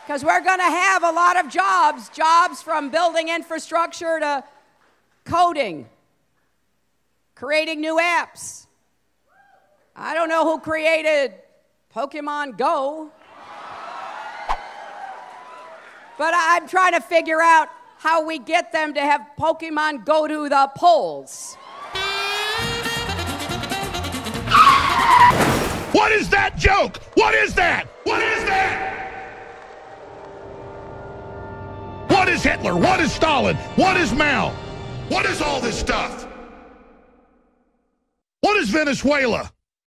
Because we're going to have a lot of jobs from building infrastructure to coding, creating new apps. I don't know who created Pokemon Go, but I'm trying to figure out how we get them to have Pokemon go to the polls. What is that joke? What is that? What is that? What is Hitler? What is Stalin? What is Mao? What is all this stuff? What is Venezuela?